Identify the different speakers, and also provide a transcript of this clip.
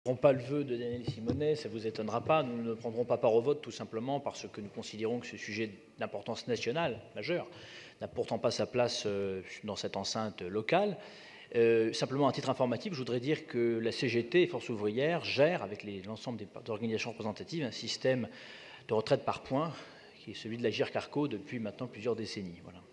Speaker 1: Nous ne prendrons pas le vœu de Daniel Simonet, ça ne vous étonnera pas. Nous ne prendrons pas part au vote tout simplement parce que nous considérons que ce sujet d'importance nationale majeure n'a pourtant pas sa place dans cette enceinte locale. Simplement, à titre informatif, je voudrais dire que la CGT et Force ouvrière gèrent, avec l'ensemble des organisations représentatives, un système de retraite par points, qui est celui de la GIR-Carco depuis maintenant plusieurs décennies. Voilà.